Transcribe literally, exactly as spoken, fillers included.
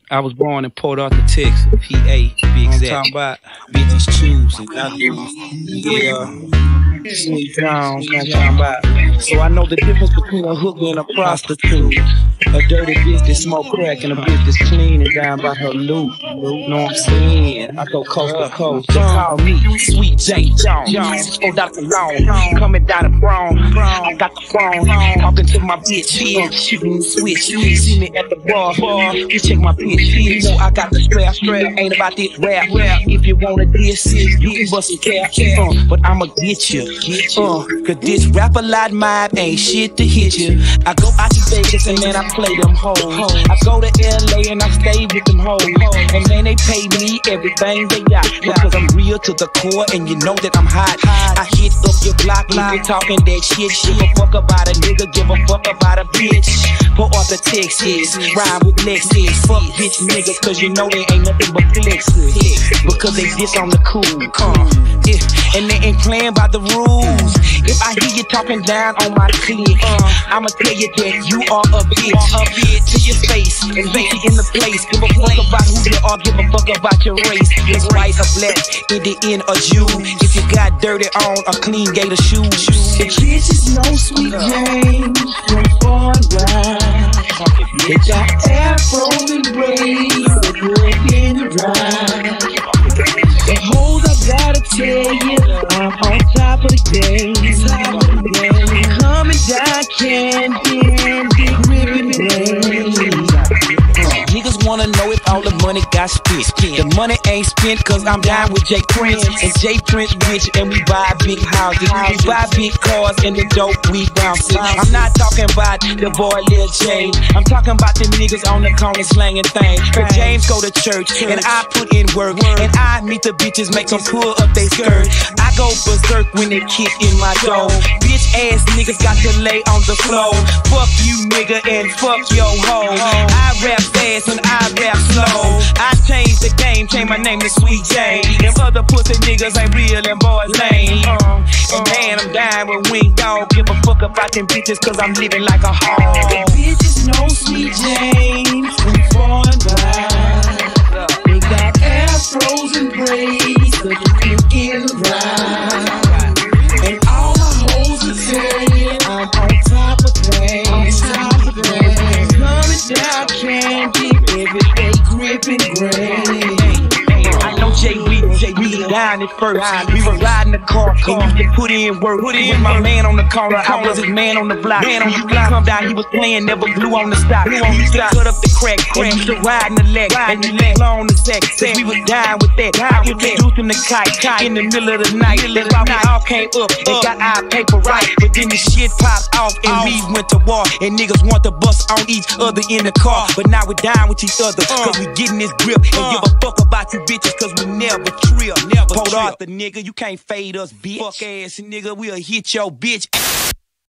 I was born in Port Arthur, Texas, P A, to be exact. I'm talking about bitches choosing. Yeah, sweet Jones, I'm talking about. So I know the difference between a hooker and a prostitute. A dirty bitch that smoke crack and a bitch that's clean and down by her loot. Know what I'm saying? I go coast to coast. They call me Sweet J Jones. Oh, Doctor Long, coming down the brown. I got the phone, talking to my bitch. Shooting switch. See me at the bar. You check my bitch. You know I got the strap. Strap ain't about this rap. If you wanna diss it, you can bust some cap. Uh, but I'ma get you. Uh, Cause this rap a lot mob ain't shit to hit you. I go out to Vegas and then I play them hoes. I go to L A and I stay with them hoes. And man, they pay me everything they got. Because I'm real to the core and you know that I'm hot. I hit up your block, you talking that shit. Give a fuck about a nigga, give a fuck about a bitch. Put off the Texas, ride with Lexus. Fuck bitch niggas, cause you know they ain't nothing but flexes. Because they diss on the cool. Uh, yeah. And they ain't playing by the rules. If I hear you talking down on my clique, uh, I'ma tell you that you are a bitch. A bitch to your face and make you in the place. Give a fuck about who you are, give a fuck about your race. It's white or black, in the end or Jew. If you got dirty on a clean gator shoes. The bitch is no Sweet James from far wide. They got afros and braids that look in the ride. The hoes I gotta tell you, I'm on top of the game. Coming down candy, gripping days. Niggas wanna know if all the money got spent. The money ain't spent cause I'm down with Jay Prince. And Jay Prince rich and we buy big houses. We buy big cars and the dope we bouncing. I'm not talking about the boy Lil James. I'm talking about them niggas on the corner slanging things. Cause James go to church and I put in work. And I meet the bitches, make them pull up they skirt. I go berserk when they kick in my door. Bitch ass niggas got to lay on the floor. Fuck you nigga and fuck your hoe. I rap fast and I rap slow. I changed the game, changed my name to Sweet J. Them other pussy niggas ain't real and boys lame. Uh, and man, I'm dying with Wing Dog. Give a fuck about them bitches cause I'm living like a hog. The bitches know Sweet James from far and wide. They got afros and braids that you can ride. And all my hoes are saying I'm on top of things. Coming down candy, everyday gripping gray. I know Jay we, Jay we down at first. We were riding the car, and used to put in work. Put in my man on the corner, I was his man on the block. Man on the block, come down, he was playing, never blew on the stop. He used to cut up the crack, and used to ride in the leg, and the leg on the sack. Said we was dying with that. I introduced him to kite in the middle of the night. That's why we all came up and got our paper right. But then the shit popped off, and we went to war. And niggas want to bust on each other in the car. But now we down with each other, cause we getting this grip. And give a fuck about you bitches, cause we never trip. Never Port Arthur, nigga, you can't fade us, bitch. Fuck ass nigga, we'll hit your bitch.